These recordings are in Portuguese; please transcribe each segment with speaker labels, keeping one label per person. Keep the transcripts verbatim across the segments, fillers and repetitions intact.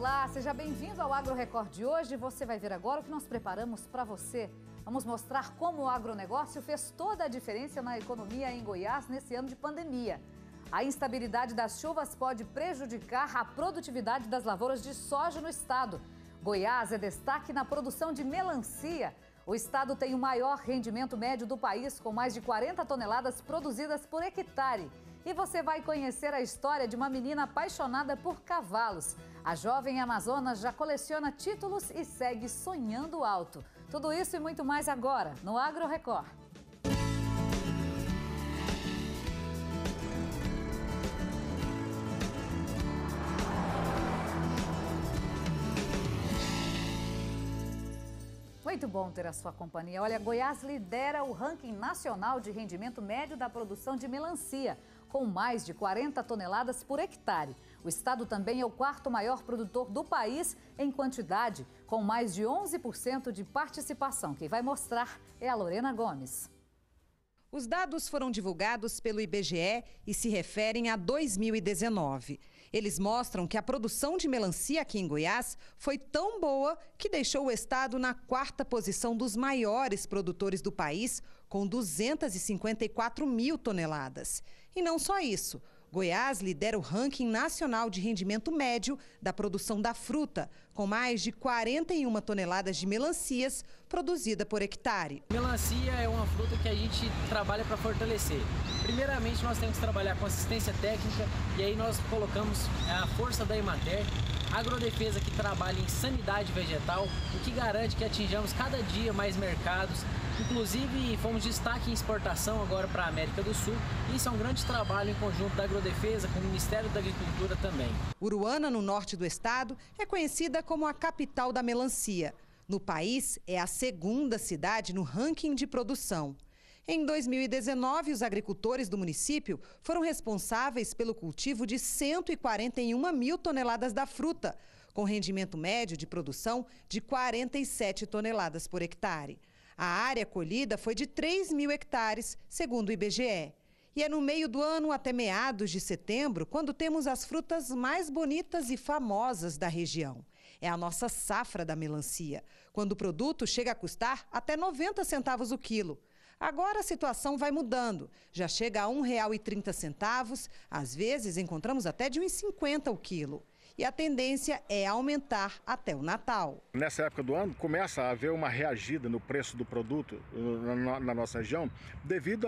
Speaker 1: Olá, seja bem-vindo ao Agro Record de hoje. Você vai ver agora o que nós preparamos para você. Vamos mostrar como o agronegócio fez toda a diferença na economia em Goiás nesse ano de pandemia. A instabilidade das chuvas pode prejudicar a produtividade das lavouras de soja no estado. Goiás é destaque na produção de melancia. O estado tem o maior rendimento médio do país, com mais de quarenta toneladas produzidas por hectare. E você vai conhecer a história de uma menina apaixonada por cavalos. A jovem amazona já coleciona títulos e segue sonhando alto. Tudo isso e muito mais agora, no Agro Record. Muito bom ter a sua companhia. Olha, Goiás lidera o ranking nacional de rendimento médio da produção de melancia, com mais de quarenta toneladas por hectare. O estado também é o quarto maior produtor do país em quantidade, com mais de onze por cento de participação. Quem vai mostrar é a Lorena Gomes.
Speaker 2: Os dados foram divulgados pelo I B G E e se referem a dois mil e dezenove. Eles mostram que a produção de melancia aqui em Goiás foi tão boa que deixou o estado na quarta posição dos maiores produtores do país, com duzentas e cinquenta e quatro mil toneladas. E não só isso. Goiás lidera o ranking nacional de rendimento médio da produção da fruta, com mais de quarenta e uma toneladas de melancias produzida por hectare.
Speaker 3: Melancia é uma fruta que a gente trabalha para fortalecer. Primeiramente, nós temos que trabalhar com assistência técnica e aí nós colocamos a força da Emater, agrodefesa que trabalha em sanidade vegetal, o que garante que atinjamos cada dia mais mercados. Inclusive, fomos destaque em exportação agora para a América do Sul. E isso é um grande trabalho em conjunto da Agrodefesa com o Ministério da Agricultura também.
Speaker 2: Uruana, no norte do estado, é conhecida como a capital da melancia. No país, é a segunda cidade no ranking de produção. Em dois mil e dezenove, os agricultores do município foram responsáveis pelo cultivo de cento e quarenta e uma mil toneladas da fruta, com rendimento médio de produção de quarenta e sete toneladas por hectare. A área colhida foi de três mil hectares, segundo o I B G E. E é no meio do ano, até meados de setembro, quando temos as frutas mais bonitas e famosas da região. É a nossa safra da melancia, quando o produto chega a custar até noventa centavos o quilo. Agora a situação vai mudando. Já chega a um real e trinta centavos, às vezes encontramos até de um real e cinquenta centavos o quilo. E a tendência é aumentar até o Natal.
Speaker 4: Nessa época do ano, começa a haver uma reagida no preço do produto na, na nossa região, devido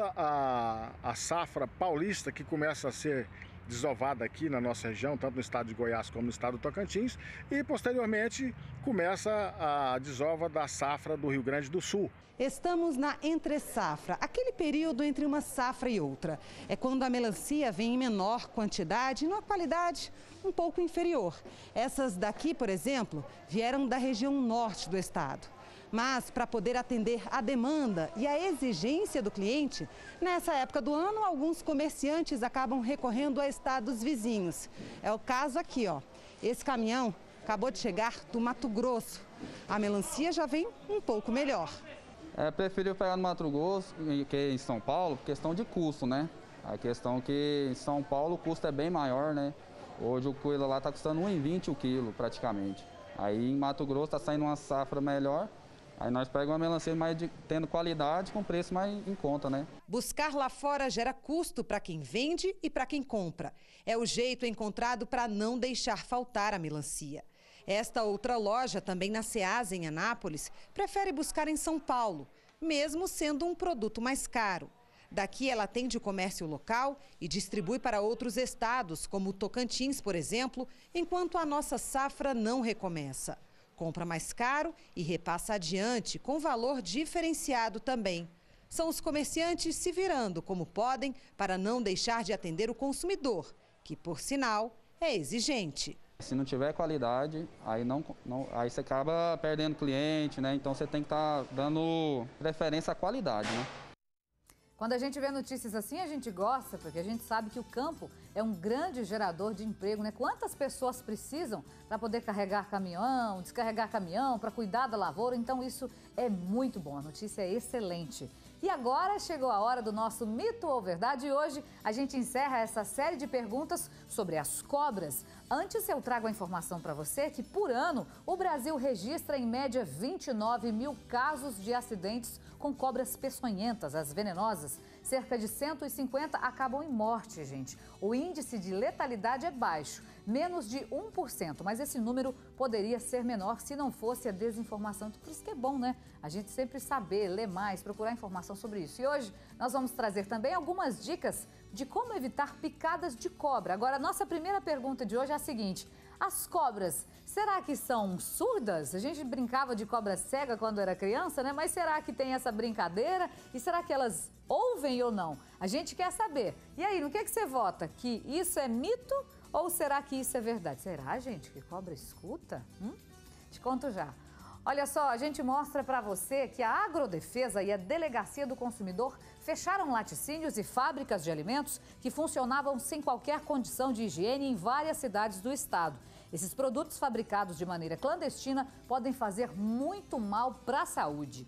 Speaker 4: à safra paulista que começa a ser desovada aqui na nossa região, tanto no estado de Goiás como no estado do Tocantins, e posteriormente começa a desova da safra do Rio Grande do Sul.
Speaker 2: Estamos na entre-safra, aquele período entre uma safra e outra. É quando a melancia vem em menor quantidade e numa qualidade um pouco inferior. Essas daqui, por exemplo, vieram da região norte do estado. Mas, para poder atender a demanda e a exigência do cliente, nessa época do ano, alguns comerciantes acabam recorrendo a estados vizinhos. É o caso aqui, ó. Esse caminhão acabou de chegar do Mato Grosso. A melancia já vem um pouco melhor.
Speaker 5: É, prefiro pegar no Mato Grosso que em São Paulo, por questão de custo, né? A questão que em São Paulo o custo é bem maior, né? Hoje o coelho lá está custando um real e vinte centavos o quilo, praticamente. Aí em Mato Grosso está saindo uma safra melhor. Aí nós pegamos uma melancia mais de, tendo qualidade com preço mais em conta, né?
Speaker 2: Buscar lá fora gera custo para quem vende e para quem compra. É o jeito encontrado para não deixar faltar a melancia. Esta outra loja, também na Ceasa, em Anápolis, prefere buscar em São Paulo, mesmo sendo um produto mais caro. Daqui ela atende o comércio local e distribui para outros estados, como o Tocantins, por exemplo, enquanto a nossa safra não recomeça. Compra mais caro e repassa adiante, com valor diferenciado também. São os comerciantes se virando como podem para não deixar de atender o consumidor, que, por sinal, é exigente.
Speaker 5: Se não tiver qualidade, aí, não, não, aí você acaba perdendo cliente, né? Então você tem que estar tá dando preferência à qualidade, né?
Speaker 1: Quando a gente vê notícias assim, a gente gosta, porque a gente sabe que o campo é um grande gerador de emprego, né? Quantas pessoas precisam para poder carregar caminhão, descarregar caminhão, para cuidar da lavoura? Então isso é muito bom, a notícia é excelente. E agora chegou a hora do nosso Mito ou Verdade e hoje a gente encerra essa série de perguntas sobre as cobras. Antes eu trago a informação para você que por ano o Brasil registra em média vinte e nove mil casos de acidentes com cobras peçonhentas, as venenosas. Cerca de cento e cinquenta acabam em morte, gente. O índice de letalidade é baixo, menos de um por cento, mas esse número poderia ser menor se não fosse a desinformação. Por isso que é bom, né? A gente sempre saber, ler mais, procurar informação sobre isso. E hoje nós vamos trazer também algumas dicas de como evitar picadas de cobra. Agora, a nossa primeira pergunta de hoje é a seguinte: as cobras, será que são surdas? A gente brincava de cobra cega quando era criança, né? Mas será que tem essa brincadeira? E será que elas ouvem ou não? A gente quer saber. E aí, no que, que você vota? Que isso é mito ou será que isso é verdade? Será, gente, que cobra escuta? Hum? Te conto já. Olha só, a gente mostra para você que a Agrodefesa e a Delegacia do Consumidor fecharam laticínios e fábricas de alimentos que funcionavam sem qualquer condição de higiene em várias cidades do estado. Esses produtos fabricados de maneira clandestina podem fazer muito mal para a saúde.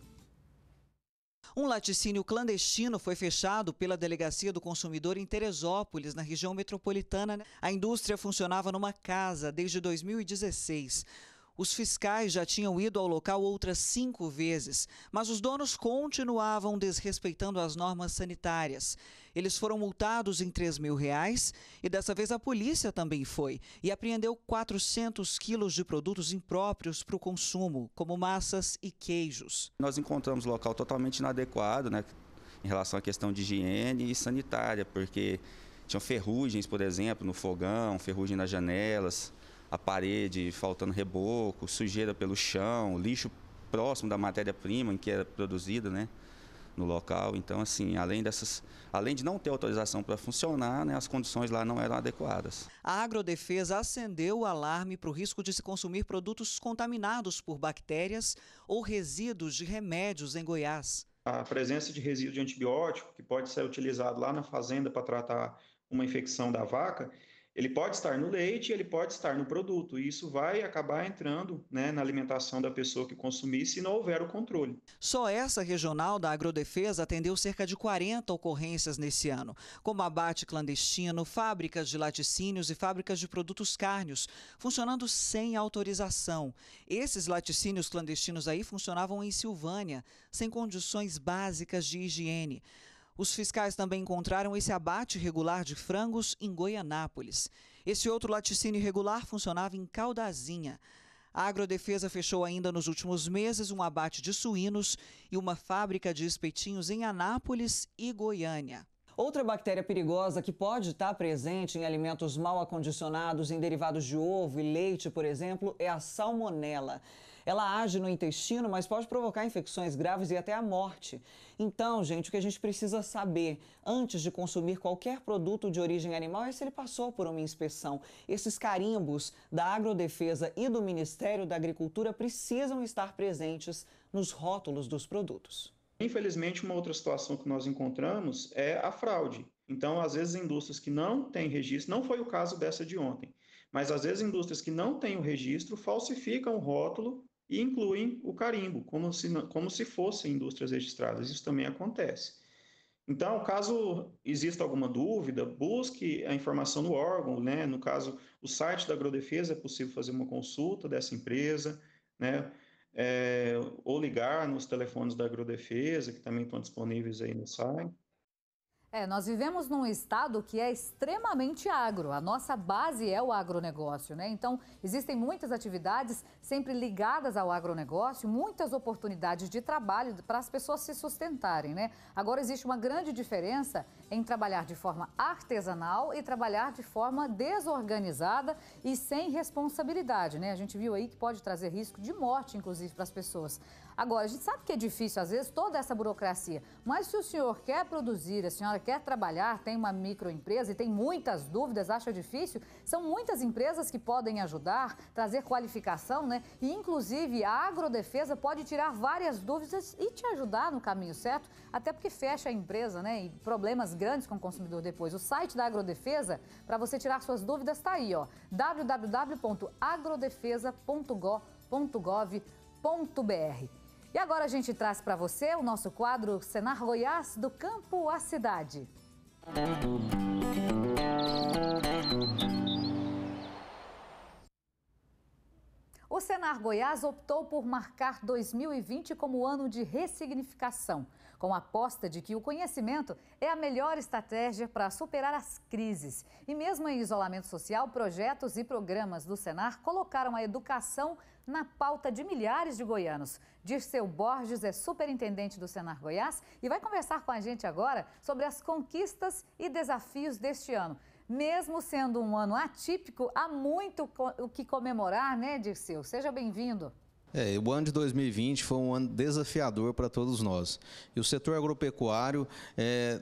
Speaker 6: Um laticínio clandestino foi fechado pela Delegacia do Consumidor em Teresópolis, na região metropolitana. A indústria funcionava numa casa desde dois mil e dezesseis. Os fiscais já tinham ido ao local outras cinco vezes, mas os donos continuavam desrespeitando as normas sanitárias. Eles foram multados em três mil reais e dessa vez a polícia também foi e apreendeu quatrocentos quilos de produtos impróprios para o consumo, como massas e queijos.
Speaker 7: Nós encontramos o local totalmente inadequado, né, em relação à questão de higiene e sanitária, porque tinham ferrugens, por exemplo, no fogão, ferrugem nas janelas, a parede faltando reboco, sujeira pelo chão, lixo próximo da matéria-prima em que era produzida, né, no local. Então, assim, além dessas, além de não ter autorização para funcionar, né, as condições lá não eram adequadas.
Speaker 6: A Agrodefesa acendeu o alarme para o risco de se consumir produtos contaminados por bactérias ou resíduos de remédios em Goiás.
Speaker 8: A presença de resíduo de antibiótico, que pode ser utilizado lá na fazenda para tratar uma infecção da vaca, ele pode estar no leite, ele pode estar no produto, e isso vai acabar entrando, né, na alimentação da pessoa que consumir se não houver o controle.
Speaker 6: Só essa regional da Agrodefesa atendeu cerca de quarenta ocorrências nesse ano, como abate clandestino, fábricas de laticínios e fábricas de produtos cárneos, funcionando sem autorização. Esses laticínios clandestinos aí funcionavam em Silvânia, sem condições básicas de higiene. Os fiscais também encontraram esse abate irregular de frangos em Goianápolis. Esse outro laticínio irregular funcionava em Caldazinha. A Agrodefesa fechou ainda nos últimos meses um abate de suínos e uma fábrica de espetinhos em Anápolis e Goiânia.
Speaker 9: Outra bactéria perigosa que pode estar presente em alimentos mal acondicionados, em derivados de ovo e leite, por exemplo, é a salmonela. Ela age no intestino, mas pode provocar infecções graves e até a morte. Então, gente, o que a gente precisa saber antes de consumir qualquer produto de origem animal é se ele passou por uma inspeção. Esses carimbos da Agrodefesa e do Ministério da Agricultura precisam estar presentes nos rótulos dos produtos.
Speaker 8: Infelizmente, uma outra situação que nós encontramos é a fraude. Então, às vezes, indústrias que não têm registro, não foi o caso dessa de ontem, mas às vezes indústrias que não têm o registro falsificam o rótulo e incluem o carimbo, como se, como se fossem indústrias registradas. Isso também acontece. Então, caso exista alguma dúvida, busque a informação no órgão, né? No caso, o site da Agrodefesa, é possível fazer uma consulta dessa empresa, né? É, ou ligar nos telefones da Agrodefesa, que também estão disponíveis aí no site.
Speaker 1: É, nós vivemos num estado que é extremamente agro. A nossa base é o agronegócio, né? Então, existem muitas atividades sempre ligadas ao agronegócio, muitas oportunidades de trabalho para as pessoas se sustentarem, né? Agora, existe uma grande diferença em trabalhar de forma artesanal e trabalhar de forma desorganizada e sem responsabilidade, né? A gente viu aí que pode trazer risco de morte, inclusive, para as pessoas. Agora, a gente sabe que é difícil, às vezes, toda essa burocracia, mas se o senhor quer produzir, a senhora quer trabalhar, tem uma microempresa e tem muitas dúvidas, acha difícil, são muitas empresas que podem ajudar, trazer qualificação, né? E, inclusive, a Agrodefesa pode tirar várias dúvidas e te ajudar no caminho certo, até porque fecha a empresa, né? E problemas grandes com o consumidor depois. O site da Agrodefesa, para você tirar suas dúvidas, está aí, ó, w w w ponto agrodefesa ponto gov ponto br. E agora a gente traz para você o nosso quadro Senar Goiás, do campo à cidade. O Senar Goiás optou por marcar dois mil e vinte como ano de ressignificação, com a aposta de que o conhecimento é a melhor estratégia para superar as crises. E mesmo em isolamento social, projetos e programas do Senar colocaram a educação na pauta de milhares de goianos. Dirceu Borges é superintendente do Senar Goiás e vai conversar com a gente agora sobre as conquistas e desafios deste ano. Mesmo sendo um ano atípico, há muito o que comemorar, né, Dirceu? Seja bem-vindo.
Speaker 10: É, o ano de dois mil e vinte foi um ano desafiador para todos nós. E o setor agropecuário é,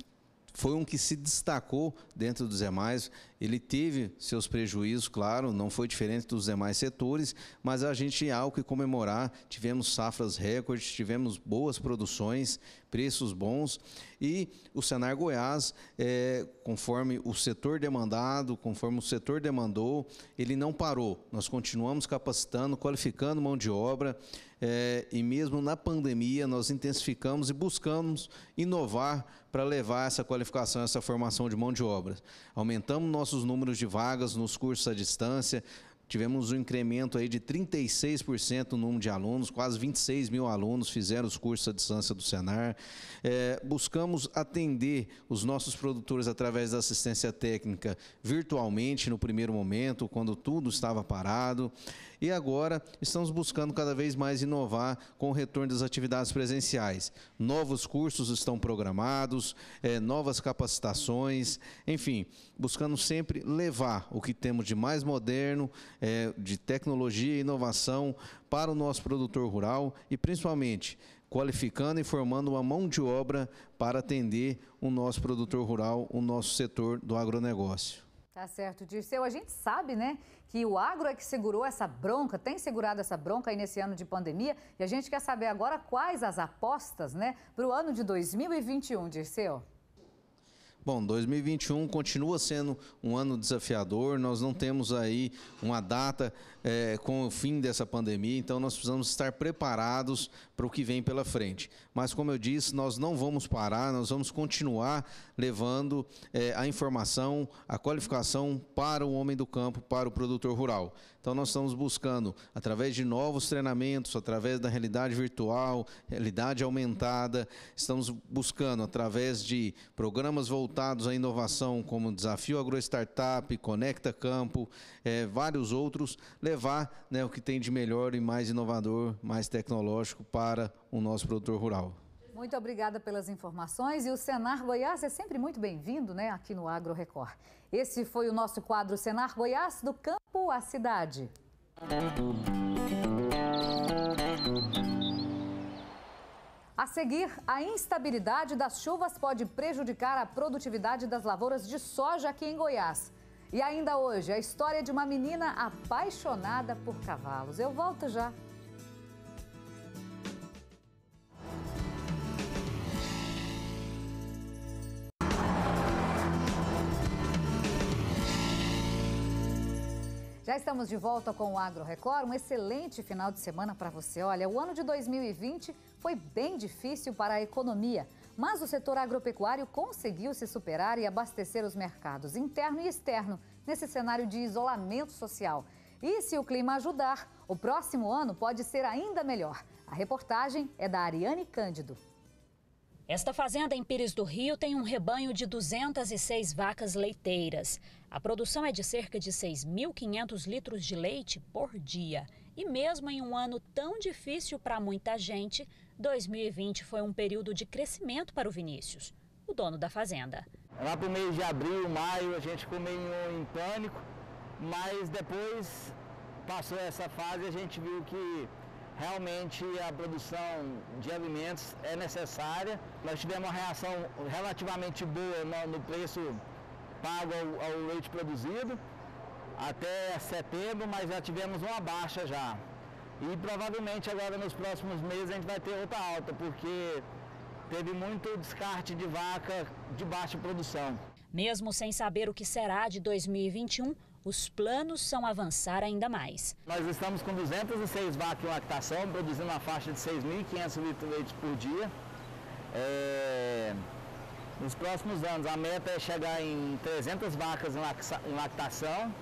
Speaker 10: foi um que se destacou dentro dos demais. Ele teve seus prejuízos, claro, não foi diferente dos demais setores, mas a gente há o que comemorar. Tivemos safras recordes, tivemos boas produções, preços bons, e o Senar Goiás, é, conforme o setor demandado, conforme o setor demandou, ele não parou. Nós continuamos capacitando, qualificando mão de obra, é, e mesmo na pandemia nós intensificamos e buscamos inovar para levar essa qualificação, essa formação de mão de obra. Aumentamos nossos números de vagas nos cursos à distância. Tivemos um incremento aí de trinta e seis por cento no número de alunos, quase vinte e seis mil alunos fizeram os cursos à distância do Senar. É, buscamos atender os nossos produtores através da assistência técnica virtualmente no primeiro momento, quando tudo estava parado. E agora estamos buscando cada vez mais inovar com o retorno das atividades presenciais. Novos cursos estão programados, é, novas capacitações, enfim, buscando sempre levar o que temos de mais moderno, é, de tecnologia e inovação para o nosso produtor rural e principalmente qualificando e formando uma mão de obra para atender o nosso produtor rural, o nosso setor do agronegócio.
Speaker 1: Tá certo, Dirceu. A gente sabe, né, que o agro é que segurou essa bronca, tem segurado essa bronca aí nesse ano de pandemia. E a gente quer saber agora quais as apostas, né, para o ano de dois mil e vinte e um, Dirceu.
Speaker 10: Bom, dois mil e vinte e um continua sendo um ano desafiador, nós não temos aí uma data é, com o fim dessa pandemia, então nós precisamos estar preparados para o que vem pela frente. Mas, como eu disse, nós não vamos parar, nós vamos continuar levando é, a informação, a qualificação para o homem do campo, para o produtor rural. Então, nós estamos buscando, através de novos treinamentos, através da realidade virtual, realidade aumentada, estamos buscando, através de programas voltados à inovação, como o Desafio AgroStartup, Conecta Campo, é, vários outros, levar, né, o que tem de melhor e mais inovador, mais tecnológico para o nosso produtor rural.
Speaker 1: Muito obrigada pelas informações e o Senar Goiás é sempre muito bem-vindo, né, aqui no Agro Record. Esse foi o nosso quadro Senar Goiás, do campo à cidade. A seguir, a instabilidade das chuvas pode prejudicar a produtividade das lavouras de soja aqui em Goiás. E ainda hoje, a história de uma menina apaixonada por cavalos. Eu volto já. Já estamos de volta com o Agro Record, um excelente final de semana para você. Olha, o ano de dois mil e vinte foi bem difícil para a economia, mas o setor agropecuário conseguiu se superar e abastecer os mercados interno e externo nesse cenário de isolamento social. E se o clima ajudar, o próximo ano pode ser ainda melhor. A reportagem é da Ariane Cândido.
Speaker 11: Esta fazenda em Pires do Rio tem um rebanho de duzentas e seis vacas leiteiras. A produção é de cerca de seis mil e quinhentos litros de leite por dia. E mesmo em um ano tão difícil para muita gente, dois mil e vinte foi um período de crescimento para o Vinícius, o dono da fazenda.
Speaker 12: Lá para o mês de abril, maio, a gente ficou meio em pânico, mas depois passou essa fase e a gente viu que realmente a produção de alimentos é necessária. Nós tivemos uma reação relativamente boa no, no preço pago ao, ao leite produzido até setembro, mas já tivemos uma baixa já. E provavelmente agora nos próximos meses a gente vai ter outra alta, porque teve muito descarte de vaca de baixa produção.
Speaker 11: Mesmo sem saber o que será de dois mil e vinte e um, os planos são avançar ainda mais.
Speaker 12: Nós estamos com duzentas e seis vacas em lactação, produzindo uma faixa de seis mil e quinhentos litros de leite por dia. É... Nos próximos anos, a meta é chegar em trezentas vacas em lactação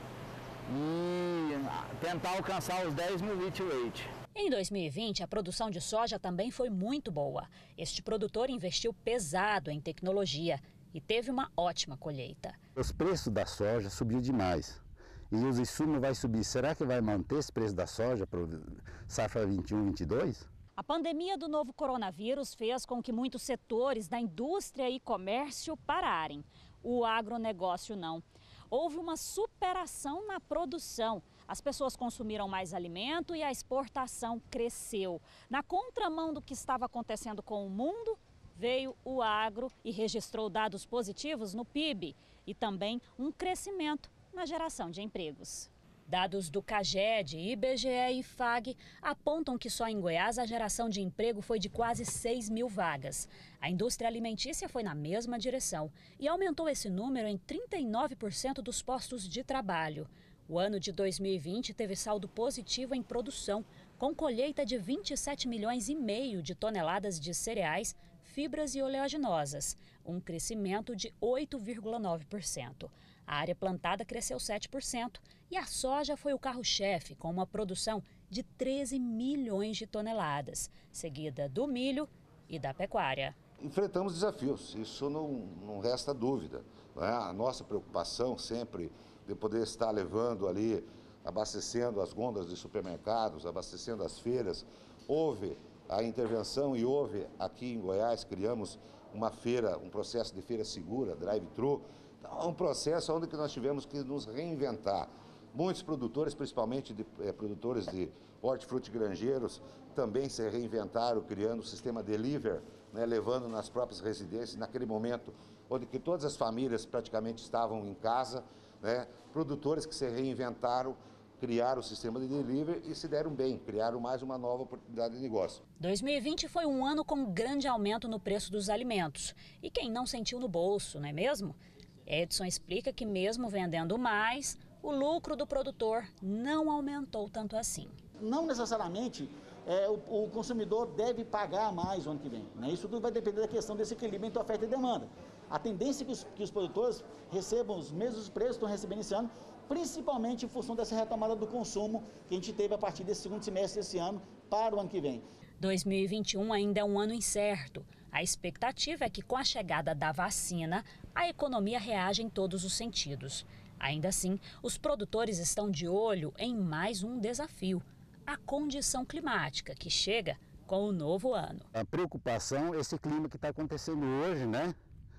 Speaker 12: e tentar alcançar os dez mil litros de leite.
Speaker 11: Em dois mil e vinte, a produção de soja também foi muito boa. Este produtor investiu pesado em tecnologia e teve uma ótima colheita.
Speaker 13: Os preços da soja subiu demais e os insumos vai subir. Será que vai manter esse preço da soja para safra vinte e um, vinte e dois?
Speaker 11: A pandemia do novo coronavírus fez com que muitos setores da indústria e comércio pararem. O agronegócio não. Houve uma superação na produção. As pessoas consumiram mais alimento e a exportação cresceu. Na contramão do que estava acontecendo com o mundo, veio o agro e registrou dados positivos no P I B e também um crescimento na geração de empregos. Dados do CAGED, I B G E e I F A G apontam que só em Goiás a geração de emprego foi de quase seis mil vagas. A indústria alimentícia foi na mesma direção e aumentou esse número em trinta e nove por cento dos postos de trabalho. O ano de dois mil e vinte teve saldo positivo em produção, com colheita de vinte e sete milhões e meio de toneladas de cereais, fibras e oleaginosas, um crescimento de oito vírgula nove por cento. A área plantada cresceu sete por cento e a soja foi o carro-chefe, com uma produção de treze milhões de toneladas, seguida do milho e da pecuária.
Speaker 14: Enfrentamos desafios, isso não, não resta dúvida. Não é? A nossa preocupação sempre de poder estar levando ali, abastecendo as gôndolas de supermercados, abastecendo as feiras. Houve a intervenção e houve aqui em Goiás, criamos uma feira, um processo de feira segura, drive-thru. Então, é um processo onde nós tivemos que nos reinventar. Muitos produtores, principalmente de, é, produtores de hortifruti granjeiros, também se reinventaram, criando o sistema delivery, né, levando nas próprias residências, naquele momento onde que todas as famílias praticamente estavam em casa, né, produtores que se reinventaram, criaram o sistema de delivery e se deram bem, criaram mais uma nova oportunidade de negócio.
Speaker 11: dois mil e vinte foi um ano com grande aumento no preço dos alimentos. E quem não sentiu no bolso, não é mesmo? Edson explica que mesmo vendendo mais, o lucro do produtor não aumentou tanto assim.
Speaker 15: Não necessariamente é, o, o consumidor deve pagar mais o ano que vem. Né? Isso tudo vai depender da questão desse equilíbrio entre oferta e demanda. A tendência é que os, que os produtores recebam os mesmos preços que estão recebendo esse ano, principalmente em função dessa retomada do consumo que a gente teve a partir desse segundo semestre desse ano para o ano que vem.
Speaker 11: dois mil e vinte e um ainda é um ano incerto. A expectativa é que com a chegada da vacina, a economia reaja em todos os sentidos. Ainda assim, os produtores estão de olho em mais um desafio, a condição climática, que chega com o novo ano.
Speaker 13: A preocupação é esse clima que está acontecendo hoje, né?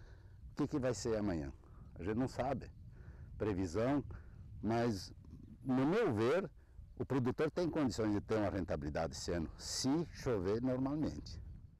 Speaker 13: O que, que vai ser amanhã? A gente não sabe. Previsão, mas, no meu ver, o produtor tem condições de ter uma rentabilidade esse ano, se chover normalmente.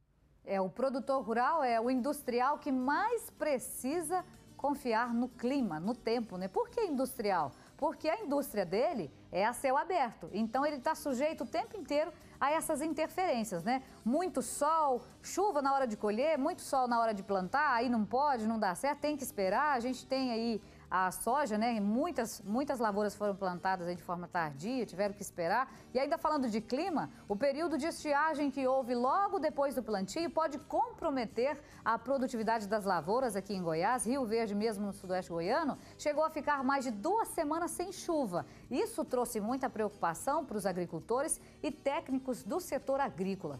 Speaker 1: É, o produtor rural é o industrial que mais precisa confiar no clima, no tempo, né? Por que industrial? Porque a indústria dele é a céu aberto, então ele está sujeito o tempo inteiro a essas interferências, né? Muito sol, chuva na hora de colher, muito sol na hora de plantar, aí não pode, não dá certo, tem que esperar. A gente tem aí a soja, né? Muitas, muitas lavouras foram plantadas aí de forma tardia, tiveram que esperar. E ainda falando de clima, o período de estiagem que houve logo depois do plantio pode comprometer a produtividade das lavouras aqui em Goiás. Rio Verde, mesmo no sudoeste goiano, chegou a ficar mais de duas semanas sem chuva. Isso trouxe muita preocupação para os agricultores e técnicos do setor agrícola.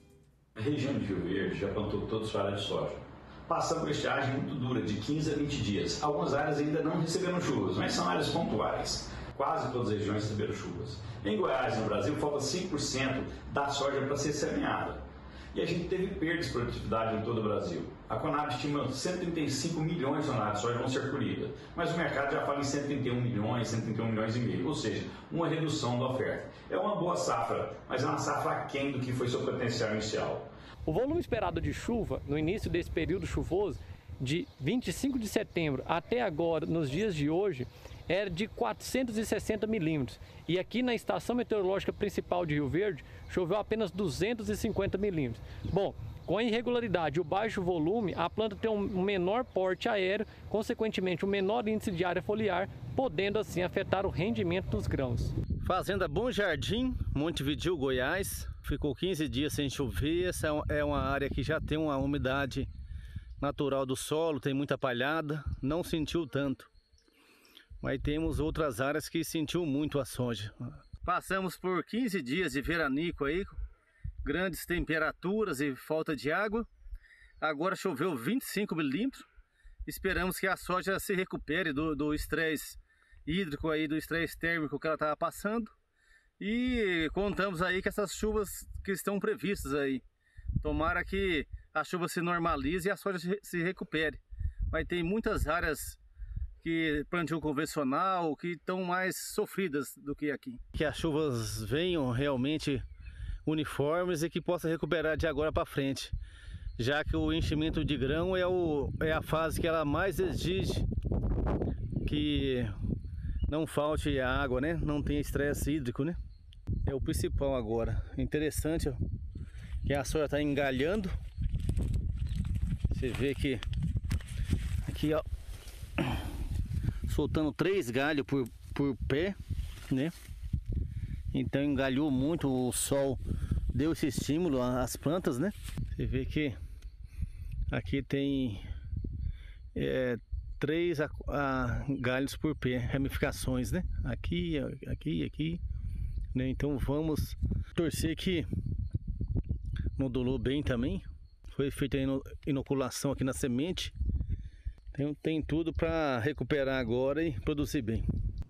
Speaker 16: A região de Rio Verde já plantou toda a sua área de soja. Passando por estiagem muito dura, de quinze a vinte dias. Algumas áreas ainda não receberam chuvas, mas são áreas pontuais. Quase todas as regiões receberam chuvas. Em Goiás, no Brasil, falta cinco por cento da soja para ser semeada. E a gente teve perdas de produtividade em todo o Brasil. A Conab estima cento e trinta e cinco milhões de toneladas de soja vão ser colhidas, mas o mercado já fala em cento e trinta e um milhões, cento e trinta e um milhões e meio, ou seja, uma redução da oferta. É uma boa safra, mas é uma safra aquém do que foi seu potencial inicial.
Speaker 17: O volume esperado de chuva no início desse período chuvoso, de vinte e cinco de setembro até agora, nos dias de hoje, era de quatrocentos e sessenta milímetros. E aqui na estação meteorológica principal de Rio Verde, choveu apenas duzentos e cinquenta milímetros. Bom, com a irregularidade e o baixo volume, a planta tem um menor porte aéreo, consequentemente um menor índice de área foliar, podendo assim afetar o rendimento dos grãos.
Speaker 18: Fazenda Bom Jardim, Montevidéu, Goiás, ficou quinze dias sem chover. Essa é uma área que já tem uma umidade natural do solo, tem muita palhada, não sentiu tanto. Mas temos outras áreas que sentiu muito a soja. Passamos por quinze dias de veranico aí, grandes temperaturas e falta de água. Agora choveu vinte e cinco milímetros. Esperamos que a soja se recupere do, do estresse hídrico aí, do estresse térmico que ela estava passando. E contamos aí que essas chuvas que estão previstas aí, tomara que a chuva se normalize e a soja se recupere. Mas tem muitas áreas que plantio convencional que estão mais sofridas do que aqui. Que as chuvas venham realmente uniformes e que possa recuperar de agora para frente, já que o enchimento de grão é, o, é a fase que ela mais exige que não falte água, né? Não tenha estresse hídrico, né? É o principal agora. Interessante, ó, que a soja está engalhando. Você vê que aqui, ó, soltando três galhos por, por pé, né? Então engalhou muito, o sol deu esse estímulo às plantas, né? Você vê que aqui tem é, três a, a, galhos por pé, ramificações, né? Aqui, aqui, aqui, né? Então vamos torcer que modulou bem também. Foi feita a inoculação aqui na semente. Tem, tem tudo para recuperar agora e produzir bem.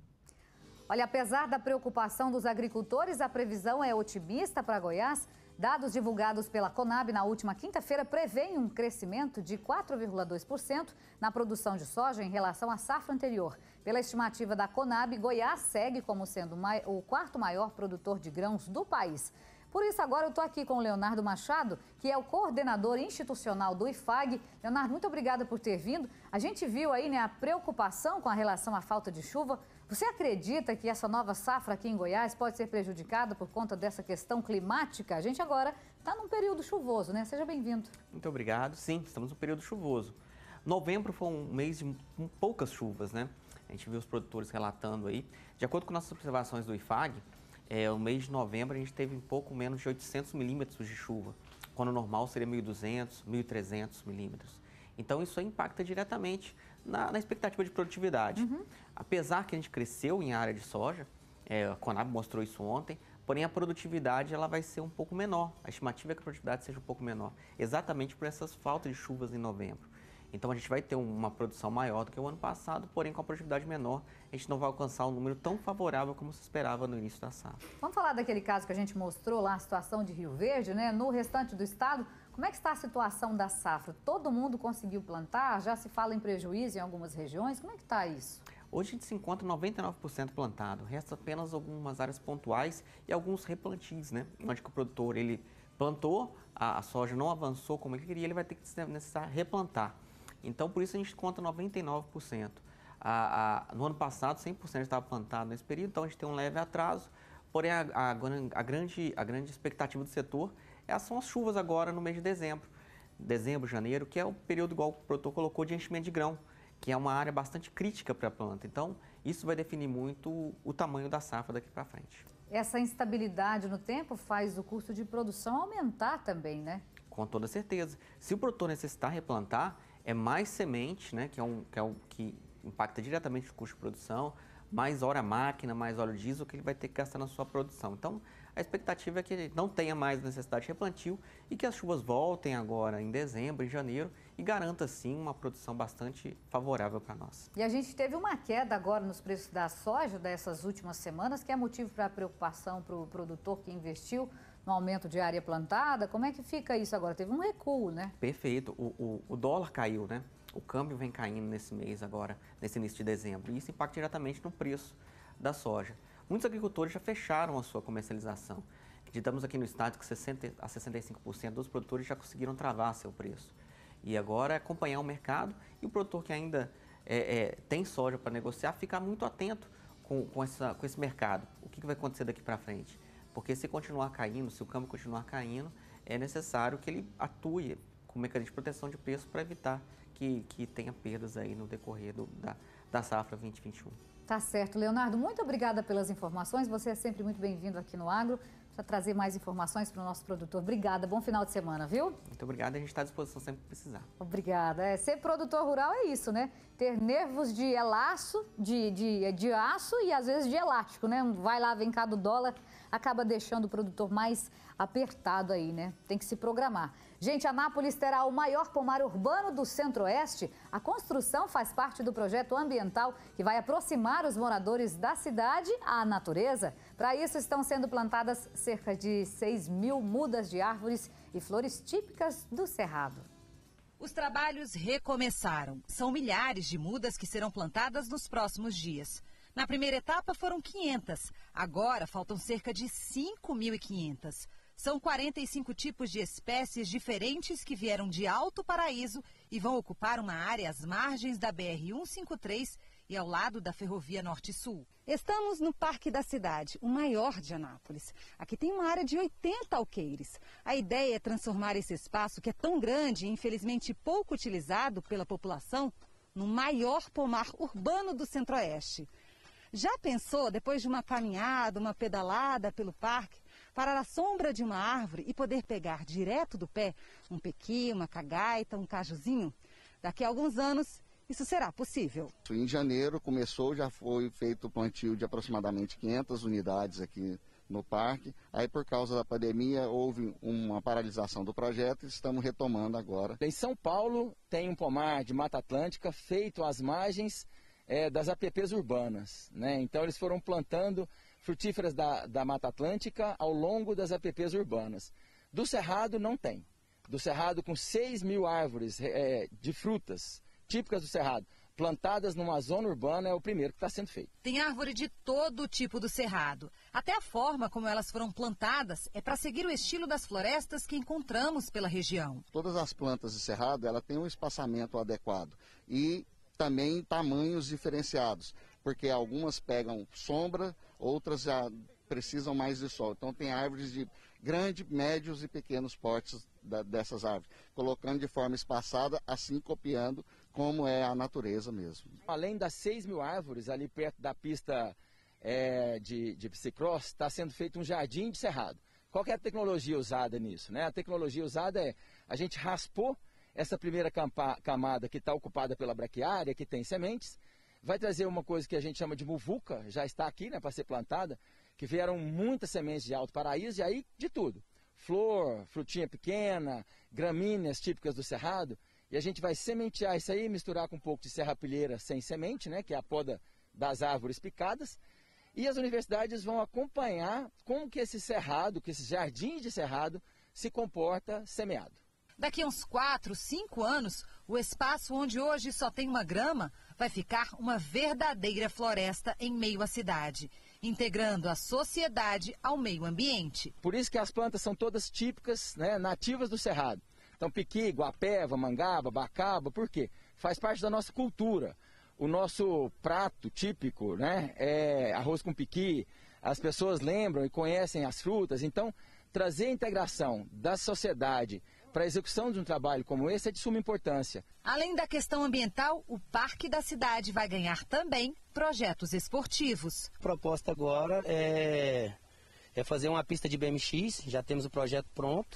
Speaker 1: Olha, apesar da preocupação dos agricultores, a previsão é otimista para Goiás. Dados divulgados pela Conab na última quinta-feira prevêem um crescimento de quatro vírgula dois por cento na produção de soja em relação à safra anterior. Pela estimativa da Conab, Goiás segue como sendo o quarto maior produtor de grãos do país. Por isso, agora eu estou aqui com o Leonardo Machado, que é o coordenador institucional do I F A G. Leonardo, muito obrigada por ter vindo. A gente viu aí, né, a preocupação com a relação à falta de chuva. Você acredita que essa nova safra aqui em Goiás pode ser prejudicada por conta dessa questão climática? A gente agora está num período chuvoso, né? Seja bem-vindo.
Speaker 19: Muito obrigado. Sim, estamos num período chuvoso. Novembro foi um mês de poucas chuvas, né? A gente viu os produtores relatando aí. De acordo com nossas observações do I F A G, É, o mês de novembro a gente teve um pouco menos de oitocentos milímetros de chuva, quando o normal seria mil e duzentos, mil e trezentos milímetros. Então isso aí impacta diretamente na, na expectativa de produtividade. Uhum. Apesar que a gente cresceu em área de soja, é, a Conab mostrou isso ontem, porém a produtividade ela vai ser um pouco menor. A estimativa é que a produtividade seja um pouco menor, exatamente por essas faltas de chuvas em novembro. Então a gente vai ter uma produção maior do que o ano passado, porém com a produtividade menor, a gente não vai alcançar um número tão favorável como se esperava no início da safra.
Speaker 1: Vamos falar daquele caso que a gente mostrou lá, a situação de Rio Verde, né? No restante do estado, como é que está a situação da safra? Todo mundo conseguiu plantar? Já se fala em prejuízo em algumas regiões? Como é que está isso?
Speaker 19: Hoje a gente se encontra noventa e nove por cento plantado, resta apenas algumas áreas pontuais e alguns replantios, né? Onde que o produtor ele plantou, a, a soja não avançou como ele queria, ele vai ter que necessitar replantar. Então, por isso a gente conta noventa e nove por cento. A, a, no ano passado, cem por cento estava plantado nesse período, então a gente tem um leve atraso. Porém, a, a, a, grande, a grande expectativa do setor é, são as chuvas agora no mês de dezembro. Dezembro, janeiro, que é o período, igual o produtor colocou, de enchimento de grão, que é uma área bastante crítica para a planta. Então, isso vai definir muito o, o tamanho da safra daqui para frente.
Speaker 1: Essa instabilidade no tempo faz o custo de produção aumentar também, né?
Speaker 19: Com toda certeza. Se o produtor necessitar replantar, é mais semente, né, que é, um, que é o que impacta diretamente o custo de produção, mais hora máquina, mais óleo diesel que ele vai ter que gastar na sua produção. Então, a expectativa é que ele não tenha mais necessidade de replantio e que as chuvas voltem agora em dezembro, em janeiro e garanta, sim, uma produção bastante favorável para nós.
Speaker 1: E a gente teve uma queda agora nos preços da soja dessas últimas semanas, que é motivo para preocupação para o produtor que investiu no aumento de área plantada. Como é que fica isso agora? Teve um recuo, né?
Speaker 19: Perfeito. O, o, o dólar caiu, né? O câmbio vem caindo nesse mês agora, nesse início de dezembro. E isso impacta diretamente no preço da soja. Muitos agricultores já fecharam a sua comercialização. Acreditamos aqui no estado que sessenta a sessenta e cinco por cento dos produtores já conseguiram travar seu preço. E agora é acompanhar o mercado e o produtor que ainda é, é, tem soja para negociar, ficar muito atento com, com, essa, com esse mercado. O que, que vai acontecer daqui para frente? Porque se continuar caindo, se o câmbio continuar caindo, é necessário que ele atue com mecanismo de proteção de preço para evitar que, que tenha perdas aí no decorrer do, da, da safra vinte e vinte e um.
Speaker 1: Tá certo, Leonardo. Muito obrigada pelas informações. Você é sempre muito bem-vindo aqui no Agro para trazer mais informações para o nosso produtor. Obrigada. Bom final de semana, viu?
Speaker 19: Muito obrigado. A gente está à disposição sempre que precisar.
Speaker 1: Obrigada. É, ser produtor rural é isso, né? Ter nervos de elaço, de, de, de aço e às vezes de elástico, né? Vai lá, vem cá do dólar, acaba deixando o produtor mais apertado aí, né? Tem que se programar. Gente, Anápolis terá o maior pomar urbano do Centro-Oeste. A construção faz parte do projeto ambiental que vai aproximar os moradores da cidade à natureza. Para isso, estão sendo plantadas cerca de seis mil mudas de árvores e flores típicas do Cerrado.
Speaker 20: Os trabalhos recomeçaram. São milhares de mudas que serão plantadas nos próximos dias. Na primeira etapa foram quinhentas, agora faltam cerca de cinco mil e quinhentas. São quarenta e cinco tipos de espécies diferentes que vieram de Alto Paraíso e vão ocupar uma área às margens da B R cento e cinquenta e três e ao lado da Ferrovia Norte-Sul.
Speaker 21: Estamos no Parque da Cidade, o maior de Anápolis. Aqui tem uma área de oitenta alqueires. A ideia é transformar esse espaço, que é tão grande e infelizmente pouco utilizado pela população, no maior pomar urbano do Centro-Oeste. Já pensou, depois de uma caminhada, uma pedalada pelo parque, parar à sombra de uma árvore e poder pegar direto do pé um pequi, uma cagaita, um cajuzinho? Daqui a alguns anos, isso será possível.
Speaker 22: Em janeiro começou, já foi feito o plantio de aproximadamente quinhentas unidades aqui no parque. Aí, por causa da pandemia, houve uma paralisação do projeto e estamos retomando agora.
Speaker 23: Em São Paulo, tem um pomar de Mata Atlântica feito às margens é, das A P Ps urbanas, né? Então, eles foram plantando frutíferas da, da Mata Atlântica ao longo das A P Ps urbanas. Do Cerrado não tem. Do Cerrado, com seis mil árvores é, de frutas típicas do Cerrado, plantadas numa zona urbana, é o primeiro que está sendo feito.
Speaker 20: Tem árvore de todo tipo do Cerrado. Até a forma como elas foram plantadas é para seguir o estilo das florestas que encontramos pela região.
Speaker 22: Todas as plantas de Cerrado, ela tem um espaçamento adequado e também tamanhos diferenciados, porque algumas pegam sombra, outras já precisam mais de sol. Então tem árvores de grande, médios e pequenos portes da, dessas árvores, colocando de forma espaçada, assim copiando como é a natureza mesmo.
Speaker 23: Além das seis mil árvores ali perto da pista é, de, de bicicross, está sendo feito um jardim de cerrado. Qual que é a tecnologia usada nisso, né? A tecnologia usada é, a gente raspou essa primeira campa, camada que está ocupada pela braquiária, que tem sementes, vai trazer uma coisa que a gente chama de muvuca, já está aqui, né, para ser plantada, que vieram muitas sementes de Alto Paraíso e aí de tudo. Flor, frutinha pequena, gramíneas típicas do Cerrado, e a gente vai sementear isso aí, misturar com um pouco de serrapilheira sem semente, né, que é a poda das árvores picadas, e as universidades vão acompanhar como que esse cerrado, que esse jardim de cerrado se comporta semeado.
Speaker 20: Daqui a uns quatro, cinco anos, o espaço onde hoje só tem uma grama vai ficar uma verdadeira floresta em meio à cidade, integrando a sociedade ao meio ambiente.
Speaker 23: Por isso que as plantas são todas típicas, né, nativas do Cerrado. Então, piqui, guapeva, mangaba, bacaba, por quê? Faz parte da nossa cultura. O nosso prato típico, né, é arroz com piqui. As pessoas lembram e conhecem as frutas. Então, trazer a integração da sociedade para a execução de um trabalho como esse é de suma importância.
Speaker 20: Além da questão ambiental, o Parque da Cidade vai ganhar também projetos esportivos.
Speaker 24: A proposta agora é, é fazer uma pista de B M X, já temos o projeto pronto,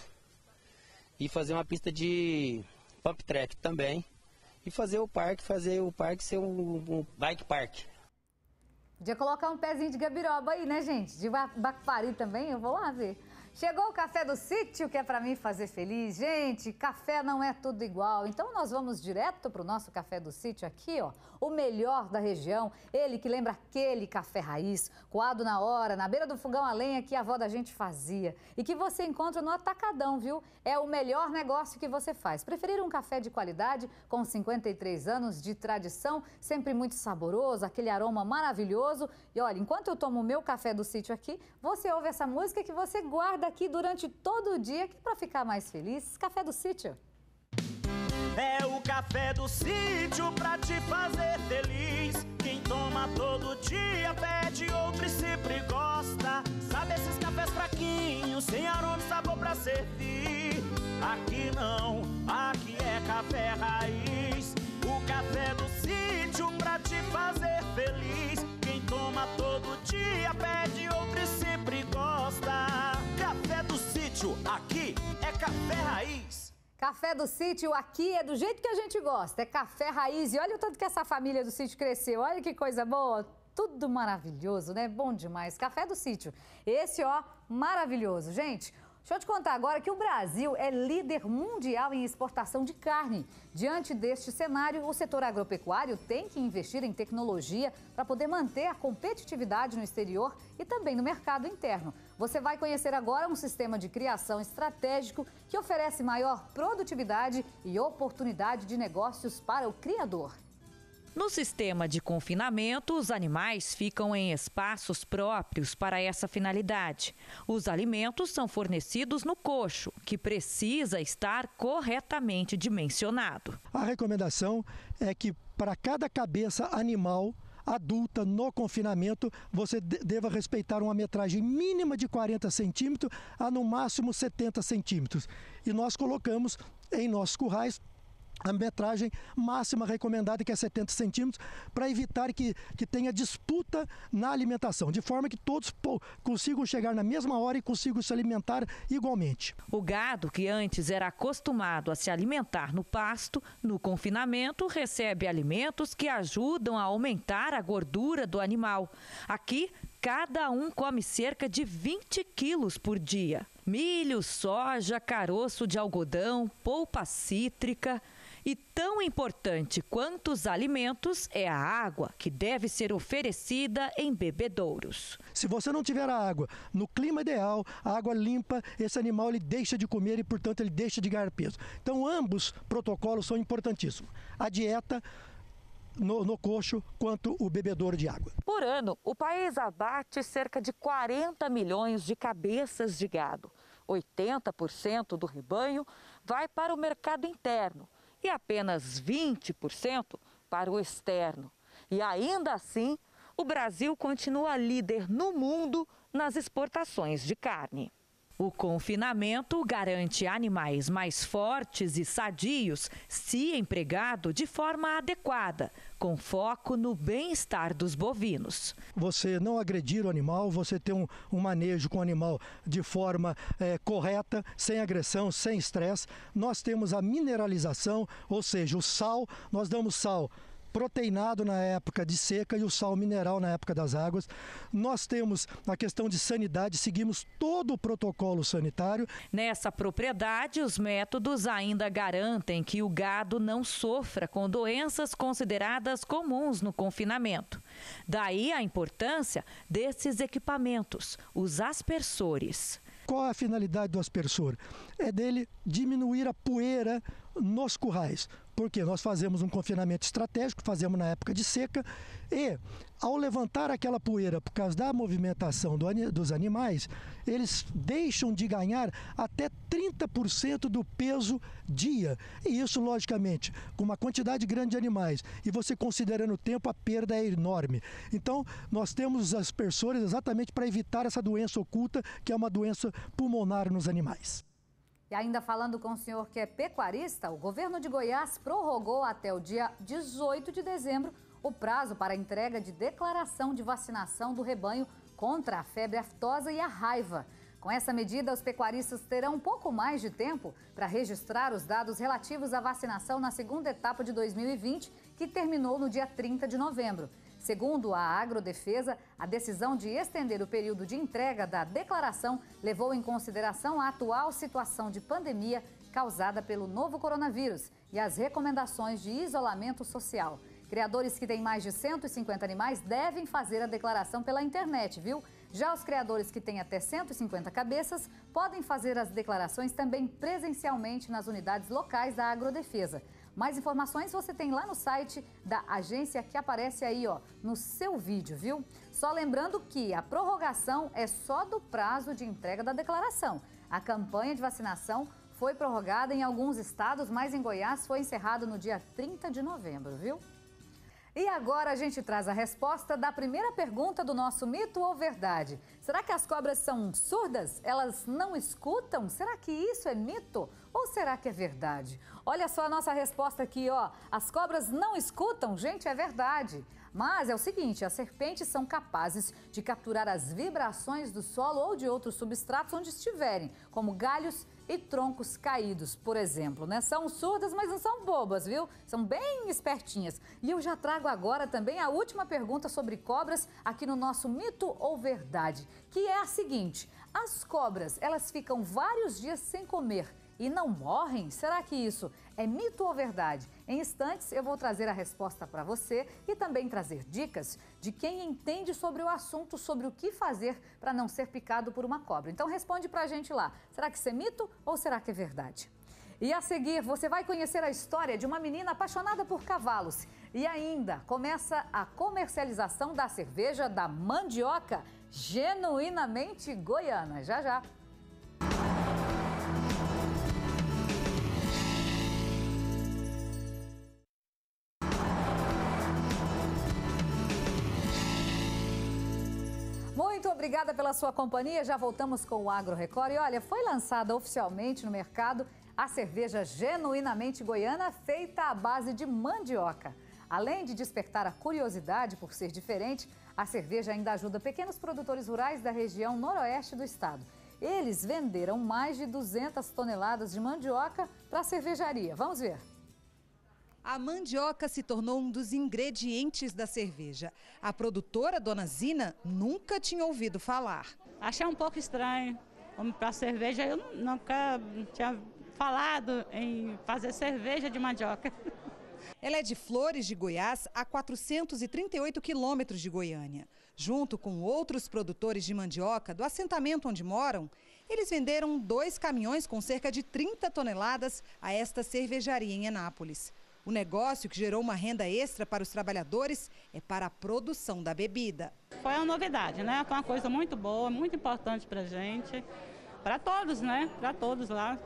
Speaker 24: e fazer uma pista de pump track também, e fazer o parque, fazer o parque ser um, um bike park.
Speaker 1: Podia colocar um pezinho de gabiroba aí, né, gente? De Bacpari também, eu vou lá ver. Chegou o Café do Sítio, que é para mim fazer feliz. Gente, café não é tudo igual. Então nós vamos direto para o nosso Café do Sítio aqui, ó. O melhor da região. Ele que lembra aquele café raiz, coado na hora, na beira do fogão a lenha que a avó da gente fazia. E que você encontra no Atacadão, viu? É o melhor negócio que você faz. Preferir um café de qualidade, com cinquenta e três anos de tradição, sempre muito saboroso, aquele aroma maravilhoso. E olha, enquanto eu tomo o meu Café do Sítio aqui, você ouve essa música que você guarda aqui durante todo o dia, que para ficar mais feliz, Café do Sítio.
Speaker 2: É o café do sítio pra te fazer feliz. Quem toma todo dia pede outro e sempre gosta. Sabe esses cafés fraquinhos, sem aroma e sabor pra servir? Aqui não, aqui é café raiz. O café do sítio pra te fazer feliz. Quem toma todo dia pede outro e sempre gosta. Café do sítio, aqui é café raiz.
Speaker 1: Café do sítio aqui é do jeito que a gente gosta, é café raiz. E olha o tanto que essa família do sítio cresceu, olha que coisa boa. Tudo maravilhoso, né? Bom demais. Café do sítio, esse ó, maravilhoso. Gente, deixa eu te contar agora que o Brasil é líder mundial em exportação de carne. Diante deste cenário, o setor agropecuário tem que investir em tecnologia para poder manter a competitividade no exterior e também no mercado interno. Você vai conhecer agora um sistema de criação estratégico que oferece maior produtividade e oportunidade de negócios para o criador.
Speaker 11: No sistema de confinamento, os animais ficam em espaços próprios para essa finalidade. Os alimentos são fornecidos no coxo, que precisa estar corretamente dimensionado.
Speaker 3: A recomendação é que para cada cabeça animal adulta no confinamento, você deva respeitar uma metragem mínima de quarenta centímetros a no máximo setenta centímetros. E nós colocamos em nossos currais a metragem máxima recomendada, que é setenta centímetros, para evitar que, que tenha disputa na alimentação, de forma que todos pô, consigam chegar na mesma hora e consigam se alimentar igualmente.
Speaker 11: O gado, que antes era acostumado a se alimentar no pasto, no confinamento recebe alimentos que ajudam a aumentar a gordura do animal. Aqui, cada um come cerca de vinte quilos por dia. Milho, soja, caroço de algodão, polpa cítrica. E tão importante quanto os alimentos é a água, que deve ser oferecida em bebedouros.
Speaker 3: Se você não tiver a água no clima ideal, a água limpa, esse animal ele deixa de comer e, portanto, ele deixa de ganhar peso. Então, ambos protocolos são importantíssimos. A dieta no, no coxo, quanto o bebedouro de água.
Speaker 11: Por ano, o país abate cerca de quarenta milhões de cabeças de gado. oitenta por cento do rebanho vai para o mercado interno e apenas vinte por cento para o externo. E ainda assim, o Brasil continua líder no mundo nas exportações de carne. O confinamento garante animais mais fortes e sadios, se empregado de forma adequada, com foco no bem-estar dos bovinos.
Speaker 3: Você não agredir o animal, você ter um, um manejo com o animal de forma é, correta, sem agressão, sem estresse. Nós temos a mineralização, ou seja, o sal, nós damos sal proteinado na época de seca e o sal mineral na época das águas. Nós temos a questão de sanidade, seguimos todo o protocolo sanitário.
Speaker 11: Nessa propriedade, os métodos ainda garantem que o gado não sofra com doenças consideradas comuns no confinamento. Daí a importância desses equipamentos, os aspersores.
Speaker 3: Qual é a finalidade do aspersor? É dele diminuir a poeira nos currais, porque nós fazemos um confinamento estratégico, fazemos na época de seca, e ao levantar aquela poeira por causa da movimentação do, dos animais, eles deixam de ganhar até trinta por cento do peso dia. E isso, logicamente, com uma quantidade grande de animais, e você considerando o tempo, a perda é enorme. Então, nós temos os aspersores exatamente para evitar essa doença oculta, que é uma doença pulmonar nos animais.
Speaker 1: E ainda falando com o senhor que é pecuarista, o governo de Goiás prorrogou até o dia dezoito de dezembro o prazo para a entrega de declaração de vacinação do rebanho contra a febre aftosa e a raiva. Com essa medida, os pecuaristas terão um pouco mais de tempo para registrar os dados relativos à vacinação na segunda etapa de dois mil e vinte, que terminou no dia trinta de novembro. Segundo a Agrodefesa, a decisão de estender o período de entrega da declaração levou em consideração a atual situação de pandemia causada pelo novo coronavírus e as recomendações de isolamento social. Criadores que têm mais de cento e cinquenta animais devem fazer a declaração pela internet, viu? Já os criadores que têm até cento e cinquenta cabeças podem fazer as declarações também presencialmente nas unidades locais da Agrodefesa. Mais informações você tem lá no site da agência que aparece aí, ó, no seu vídeo, viu? Só lembrando que a prorrogação é só do prazo de entrega da declaração. A campanha de vacinação foi prorrogada em alguns estados, mas em Goiás foi encerrado no dia trinta de novembro, viu? E agora a gente traz a resposta da primeira pergunta do nosso mito ou verdade. Será que as cobras são surdas? Elas não escutam? Será que isso é mito ou será que é verdade? Olha só a nossa resposta aqui, ó. As cobras não escutam? Gente, é verdade. Mas é o seguinte, as serpentes são capazes de capturar as vibrações do solo ou de outros substratos onde estiverem, como galhos e troncos caídos, por exemplo, né? São surdas, mas não são bobas, viu? São bem espertinhas. E eu já trago agora também a última pergunta sobre cobras aqui no nosso Mito ou Verdade, que é a seguinte: as cobras, elas ficam vários dias sem comer e não morrem? Será que isso é mito ou verdade? Em instantes eu vou trazer a resposta para você e também trazer dicas de quem entende sobre o assunto, sobre o que fazer para não ser picado por uma cobra. Então responde para a gente lá, será que isso é mito ou será que é verdade? E a seguir você vai conhecer a história de uma menina apaixonada por cavalos. E ainda começa a comercialização da cerveja da Mandioca, genuinamente goiana. Já, já. Muito obrigada pela sua companhia. Já voltamos com o Agro Record. E olha, foi lançada oficialmente no mercado a cerveja genuinamente goiana, feita à base de mandioca. Além de despertar a curiosidade por ser diferente, a cerveja ainda ajuda pequenos produtores rurais da região noroeste do estado. Eles venderam mais de duzentas toneladas de mandioca para a cervejaria. Vamos ver.
Speaker 21: A mandioca se tornou um dos ingredientes da cerveja. A produtora, Dona Zina, nunca tinha ouvido falar.
Speaker 4: Achei um pouco estranho. Para cerveja, eu nunca tinha falado em fazer cerveja de mandioca.
Speaker 21: Ela é de Flores de Goiás, a quatrocentos e trinta e oito quilômetros de Goiânia. Junto com outros produtores de mandioca do assentamento onde moram, eles venderam dois caminhões com cerca de trinta toneladas a esta cervejaria em Anápolis. O negócio, que gerou uma renda extra para os trabalhadores, é para a produção da bebida.
Speaker 4: Foi uma novidade, né? Foi uma coisa muito boa, muito importante para a gente, para todos, né? Para todos lá.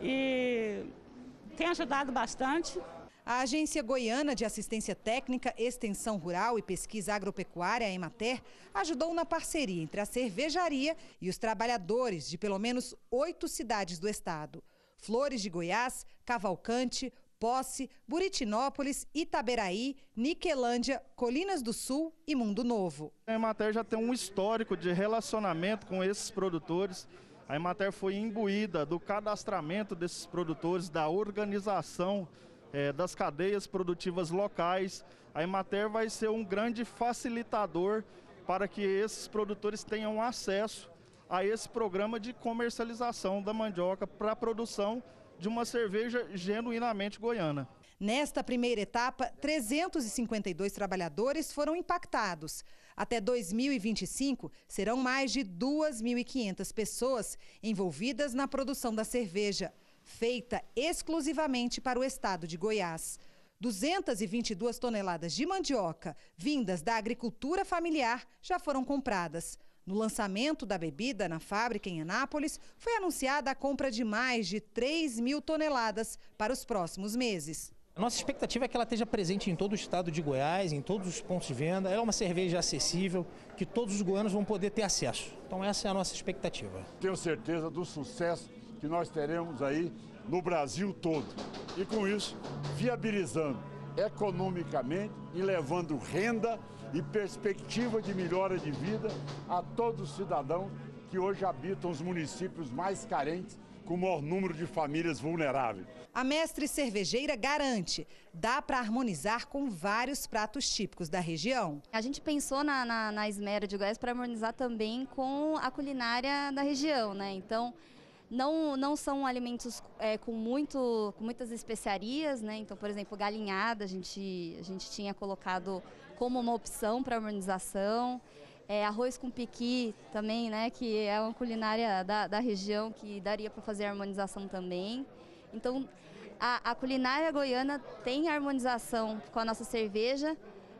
Speaker 4: E tem ajudado bastante.
Speaker 21: A Agência Goiana de Assistência Técnica, Extensão Rural e Pesquisa Agropecuária, a Emater, ajudou na parceria entre a cervejaria e os trabalhadores de pelo menos oito cidades do estado: Flores de Goiás, Cavalcante, Posse, Buritinópolis, Itaberaí, Niquelândia, Colinas do Sul e Mundo Novo.
Speaker 5: A Emater já tem um histórico de relacionamento com esses produtores. A Emater foi imbuída do cadastramento desses produtores, da organização é, das cadeias produtivas locais. A Emater vai ser um grande facilitador para que esses produtores tenham acesso a esse programa de comercialização da mandioca para a produção de uma cerveja genuinamente goiana.
Speaker 21: Nesta primeira etapa, trezentos e cinquenta e dois trabalhadores foram impactados. Até dois mil e vinte e cinco, serão mais de duas mil e quinhentas pessoas envolvidas na produção da cerveja, feita exclusivamente para o estado de Goiás. duzentas e vinte e duas toneladas de mandioca, vindas da agricultura familiar, já foram compradas. No lançamento da bebida na fábrica em Anápolis, foi anunciada a compra de mais de três mil toneladas para os próximos meses.
Speaker 6: A nossa expectativa é que ela esteja presente em todo o estado de Goiás, em todos os pontos de venda. Ela é uma cerveja acessível, que todos os goianos vão poder ter acesso. Então essa é a nossa expectativa.
Speaker 7: Tenho certeza do sucesso que nós teremos aí no Brasil todo. E com isso, viabilizando economicamente e levando renda e perspectiva de melhora de vida a todos os cidadãos que hoje habitam os municípios mais carentes, com o maior número de famílias vulneráveis.
Speaker 21: A mestre cervejeira garante, dá para harmonizar com vários pratos típicos da região.
Speaker 25: A gente pensou na, na, na Esmera de Goiás para harmonizar também com a culinária da região, né? Então, Não, não são alimentos é, com, muito, com muitas especiarias, né? Então, por exemplo, galinhada a gente, a gente tinha colocado como uma opção para harmonização. É, arroz com piqui também, né? Que é uma culinária da, da região que daria para fazer harmonização também. Então, a, a culinária goiana tem harmonização com a nossa cerveja,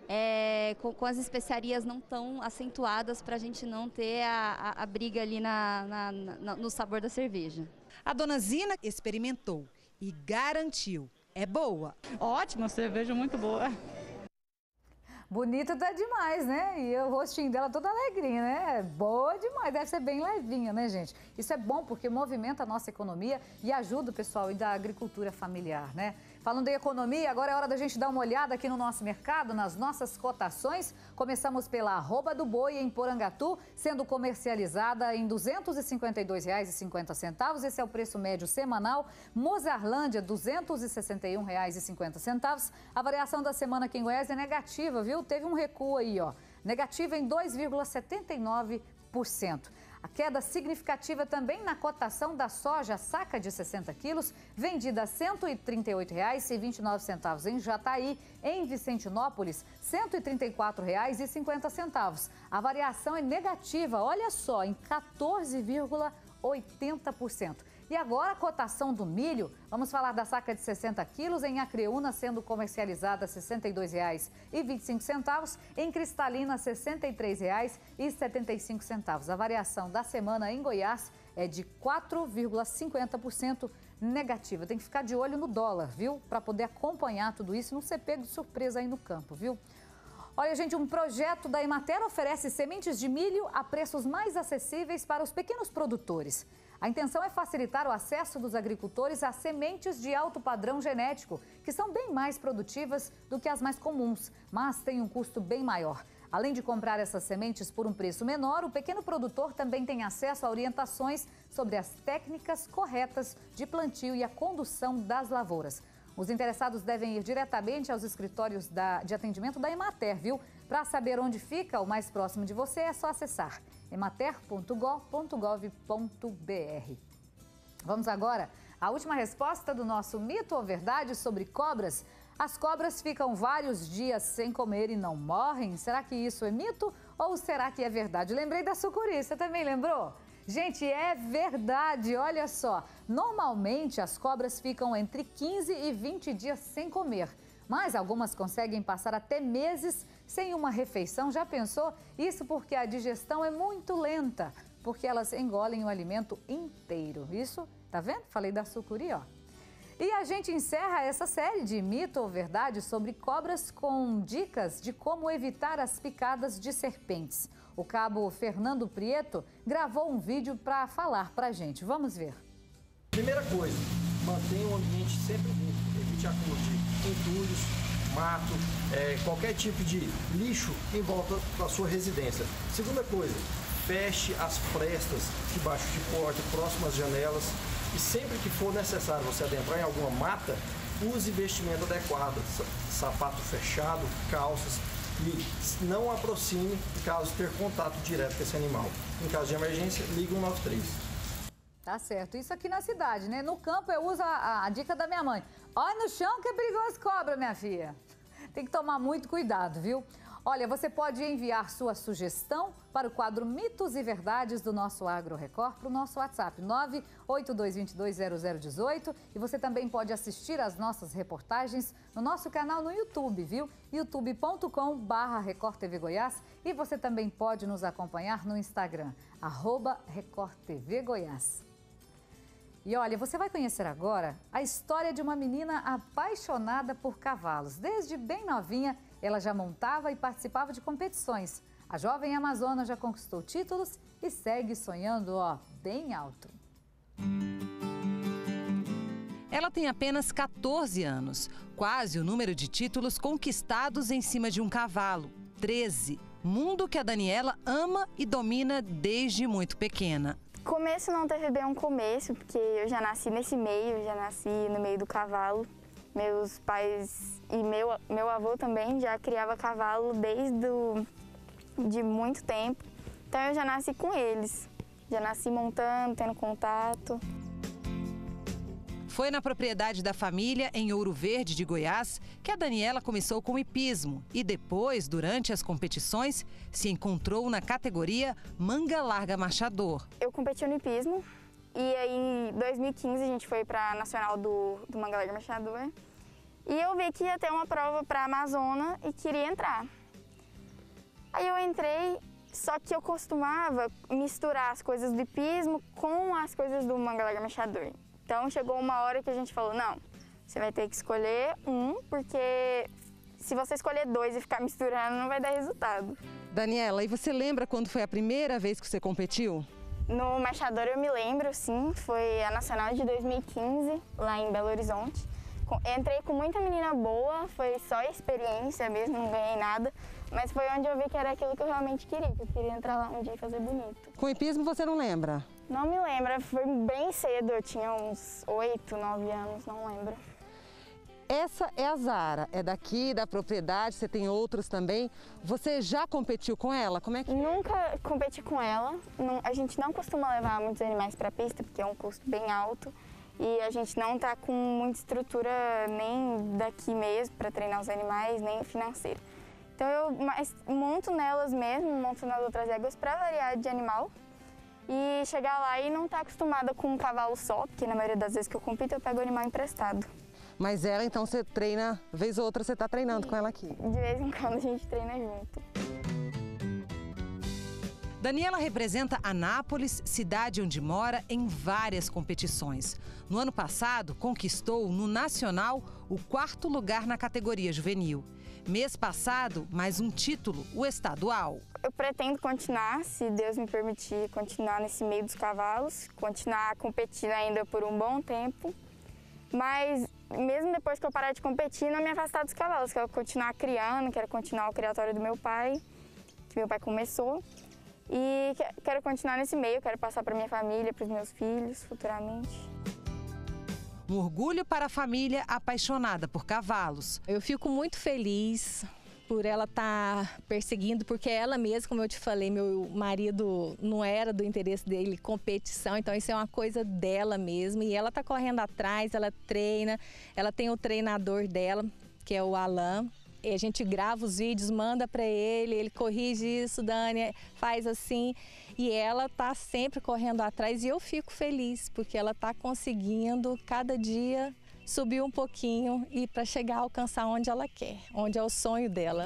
Speaker 25: é, com, com as especiarias não tão acentuadas para a gente não ter a, a, a briga ali na, na, na, no sabor da cerveja.
Speaker 20: A dona Zina experimentou e garantiu, é boa.
Speaker 4: Ótima, cerveja muito boa.
Speaker 1: Bonita tá demais, né? E o rostinho dela todo alegrinho, né? Boa demais, deve ser bem levinha, né, gente? Isso é bom porque movimenta a nossa economia e ajuda o pessoal da agricultura familiar, né? Falando em economia, agora é hora da gente dar uma olhada aqui no nosso mercado, nas nossas cotações. Começamos pela arroba do boi em Porangatu, sendo comercializada em duzentos e cinquenta e dois reais e cinquenta centavos. Esse é o preço médio semanal. Mozarlândia, duzentos e sessenta e um reais e cinquenta centavos. A variação da semana aqui em Goiás é negativa, viu? Teve um recuo aí, ó. Negativa em dois vírgula setenta e nove por cento. A queda significativa também na cotação da soja saca de sessenta quilos, vendida a cento e trinta e oito reais e vinte e nove centavos em Jataí. Em Vicentinópolis, cento e trinta e quatro reais e cinquenta centavos. A variação é negativa, olha só, em quatorze vírgula oitenta por cento. E agora a cotação do milho, vamos falar da saca de sessenta quilos em Acreúna, sendo comercializada a sessenta e dois reais e vinte e cinco centavos, em Cristalina sessenta e três reais e setenta e cinco centavos. A variação da semana em Goiás é de quatro vírgula cinquenta por cento negativa. Tem que ficar de olho no dólar, viu? Para poder acompanhar tudo isso e não ser pego de surpresa aí no campo, viu? Olha, gente, um projeto da Emater oferece sementes de milho a preços mais acessíveis para os pequenos produtores. A intenção é facilitar o acesso dos agricultores a sementes de alto padrão genético, que são bem mais produtivas do que as mais comuns, mas têm um custo bem maior. Além de comprar essas sementes por um preço menor, o pequeno produtor também tem acesso a orientações sobre as técnicas corretas de plantio e a condução das lavouras. Os interessados devem ir diretamente aos escritórios da, de atendimento da Emater, viu? Para saber onde fica o mais próximo de você, é só acessar emater ponto gov ponto gov ponto br. Vamos agora à última resposta do nosso mito ou verdade sobre cobras. As cobras ficam vários dias sem comer e não morrem? Será que isso é mito ou será que é verdade? Lembrei da sucuri, você também lembrou? Gente, é verdade, olha só. Normalmente as cobras ficam entre quinze e vinte dias sem comer. Mas algumas conseguem passar até meses sem uma refeição. Já pensou? Isso porque a digestão é muito lenta, porque elas engolem o alimento inteiro. Isso, tá vendo? Falei da sucuri, ó. E a gente encerra essa série de mito ou verdade sobre cobras com dicas de como evitar as picadas de serpentes. O cabo Fernando Prieto gravou um vídeo para falar pra gente. Vamos ver.
Speaker 8: Primeira coisa, mantenha o ambiente sempre limpo, evite acúmulo de entulhos, mato, é, qualquer tipo de lixo em volta da sua residência. Segunda coisa, feche as frestas debaixo de porta, próximas às janelas e sempre que for necessário você adentrar em alguma mata, use vestimento adequado, sapato fechado, calças e não aproxime caso ter contato direto com esse animal. Em caso de emergência, ligue um nove três.
Speaker 1: Tá certo. Isso aqui na cidade, né? No campo eu uso a, a, a dica da minha mãe. Olha no chão que é perigoso cobra, minha filha. Tem que tomar muito cuidado, viu? Olha, você pode enviar sua sugestão para o quadro Mitos e Verdades do nosso Agro Record para o nosso WhatsApp nove oito dois dois dois zero zero um oito e você também pode assistir às nossas reportagens no nosso canal no YouTube, viu? youtube ponto com barra Record T V Goiás e você também pode nos acompanhar no Instagram, arroba Record T V Goiás. E olha, você vai conhecer agora a história de uma menina apaixonada por cavalos. Desde bem novinha, ela já montava e participava de competições. A jovem amazona já conquistou títulos e segue sonhando, ó, bem alto.
Speaker 20: Ela tem apenas quatorze anos, quase o número de títulos conquistados em cima de um cavalo, treze. Mundo que a Daniela ama e domina desde muito pequena.
Speaker 9: Começo não teve bem um começo, porque eu já nasci nesse meio, já nasci no meio do cavalo. Meus pais e meu, meu avô também já criava cavalo desde o, de muito tempo. Então eu já nasci com eles, já nasci montando, tendo contato.
Speaker 20: Foi na propriedade da família, em Ouro Verde de Goiás, que a Daniela começou com o hipismo e depois, durante as competições, se encontrou na categoria Manga Larga Marchador.
Speaker 9: Eu competi no hipismo e aí em dois mil e quinze a gente foi para a Nacional do, do Manga Larga Marchador e eu vi que ia ter uma prova para a Amazônia e queria entrar. Aí eu entrei, só que eu costumava misturar as coisas do hipismo com as coisas do manga larga mexador. Então chegou uma hora que a gente falou, não, você vai ter que escolher um, porque se você escolher dois e ficar misturando, não vai dar resultado.
Speaker 21: Daniela, e você lembra quando foi a primeira vez que você competiu?
Speaker 9: No mexador eu me lembro, sim, foi a Nacional de dois mil e quinze, lá em Belo Horizonte. Entrei com muita menina boa, foi só experiência mesmo, não ganhei nada. Mas foi onde eu vi que era aquilo que eu realmente queria, que eu queria entrar lá um dia e fazer bonito.
Speaker 21: Com hipismo você não lembra?
Speaker 9: Não me lembro, foi bem cedo, eu tinha uns oito, nove anos, não lembro.
Speaker 21: Essa é a Zara, é daqui, da propriedade, você tem outros também. Você já competiu com ela? Como é que...
Speaker 9: Nunca competi com ela, não, a gente não costuma levar muitos animais para a pista, porque é um custo bem alto. E a gente não está com muita estrutura nem daqui mesmo para treinar os animais, nem financeira. Então eu mais, monto nelas mesmo, monto nas outras éguas para variar de animal. E chegar lá e não estar tá acostumada com um cavalo só, porque na maioria das vezes que eu compito eu pego o animal emprestado.
Speaker 21: Mas ela, então, você treina, vez ou outra você está treinando com ela aqui?
Speaker 9: De vez em quando a gente treina junto.
Speaker 21: Daniela representa Anápolis, cidade onde mora, em várias competições. No ano passado, conquistou no Nacional o quarto lugar na categoria juvenil. Mês passado, mais um título, o estadual.
Speaker 9: Eu pretendo continuar, se Deus me permitir, continuar nesse meio dos cavalos, continuar competindo ainda por um bom tempo. Mas mesmo depois que eu parar de competir, não me afastar dos cavalos. Quero continuar criando, quero continuar o criatório do meu pai, que meu pai começou. E quero continuar nesse meio, quero passar para minha família, para os meus filhos, futuramente.
Speaker 21: Um orgulho para a família apaixonada por cavalos.
Speaker 10: Eu fico muito feliz por ela estar perseguindo, porque ela mesma, como eu te falei, meu marido não era do interesse dele competição, então isso é uma coisa dela mesmo. E ela está correndo atrás, ela treina, ela tem o treinador dela, que é o Alan. E a gente grava os vídeos, manda para ele, ele corrige isso, Dani, faz assim. E ela está sempre correndo atrás e eu fico feliz, porque ela está conseguindo cada dia subir um pouquinho e para chegar a alcançar onde ela quer, onde é o sonho dela.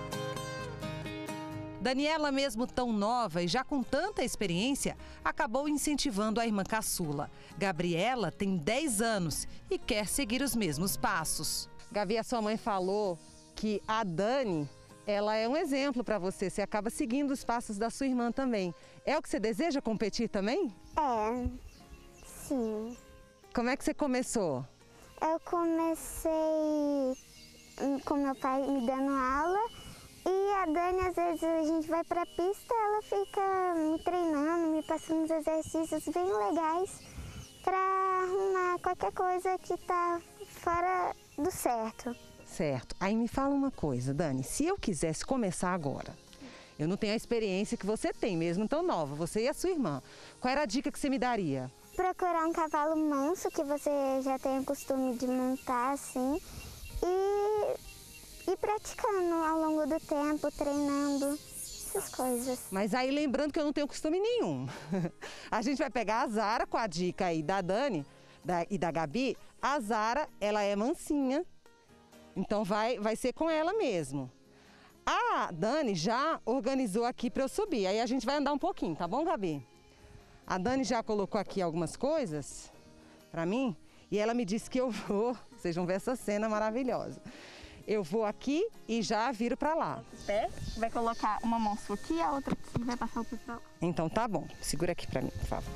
Speaker 21: Daniela, mesmo tão nova e já com tanta experiência, acabou incentivando a irmã caçula. Gabriela tem dez anos e quer seguir os mesmos passos. Gabi, a sua mãe falou que a Dani, ela é um exemplo para você. Você acaba seguindo os passos da sua irmã também. É o que você deseja competir também?
Speaker 12: É, sim.
Speaker 21: Como é que você começou?
Speaker 12: Eu comecei com meu pai me dando aula e a Dani, às vezes a gente vai pra pista, ela fica me treinando, me passando uns exercícios bem legais para arrumar qualquer coisa que tá fora do certo.
Speaker 21: Certo. Aí me fala uma coisa, Dani, se eu quisesse começar agora, eu não tenho a experiência que você tem, mesmo tão nova, você e a sua irmã, qual era a dica que você me daria?
Speaker 12: Procurar um cavalo manso, que você já tenha o costume de montar, assim, e ir praticando ao longo do tempo, treinando, essas coisas.
Speaker 21: Mas aí lembrando que eu não tenho costume nenhum. A gente vai pegar a Zara com a dica aí da Dani da, e da Gabi. A Zara, ela é mansinha, então vai, vai ser com ela mesmo. A Dani já organizou aqui para eu subir, aí a gente vai andar um pouquinho, tá bom, Gabi? A Dani já colocou aqui algumas coisas para mim e ela me disse que eu vou, vocês vão ver essa cena maravilhosa. Eu vou aqui e já viro para lá.
Speaker 9: Pé, vai colocar uma mão sua aqui e a outra aqui e vai passar o pé para lá.
Speaker 21: Então tá bom, segura aqui para mim, por favor.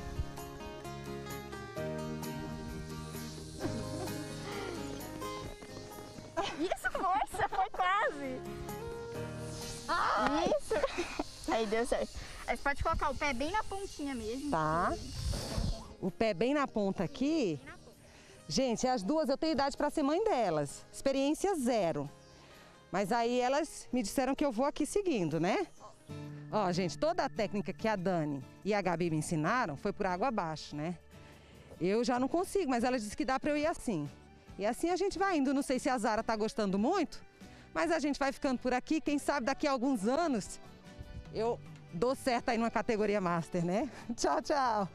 Speaker 9: Isso, força, foi quase. Ah, isso. Aí deu certo. Aí você pode colocar o pé bem na pontinha mesmo.
Speaker 21: Tá. O pé bem na ponta aqui. Gente, as duas eu tenho idade para ser mãe delas. Experiência zero. Mas aí elas me disseram que eu vou aqui seguindo, né? Ó, gente, toda a técnica que a Dani e a Gabi me ensinaram foi por água abaixo, né? Eu já não consigo, mas elas disseram que dá para eu ir assim. E assim a gente vai indo. Não sei se a Zara tá gostando muito, mas a gente vai ficando por aqui. Quem sabe daqui a alguns anos eu dou certo aí numa categoria Master, né? Tchau, tchau.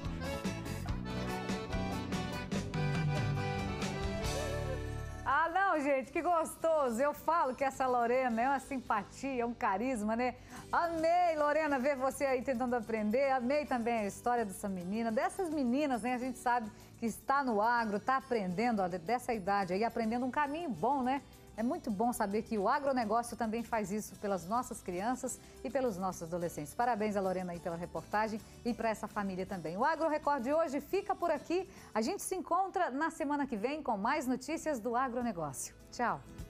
Speaker 1: Ah, não, Não, gente, que gostoso. Eu falo que essa Lorena é uma simpatia, um carisma, né? Amei, Lorena, ver você aí tentando aprender. Amei também a história dessa menina, dessas meninas, né? A gente sabe que está no agro, está aprendendo, ó, dessa idade aí, aprendendo um caminho bom, né? É muito bom saber que o agronegócio também faz isso pelas nossas crianças e pelos nossos adolescentes. Parabéns a Lorena aí pela reportagem e para essa família também. O Agro Record de hoje fica por aqui. A gente se encontra na semana que vem com mais notícias do agronegócio. Tchau!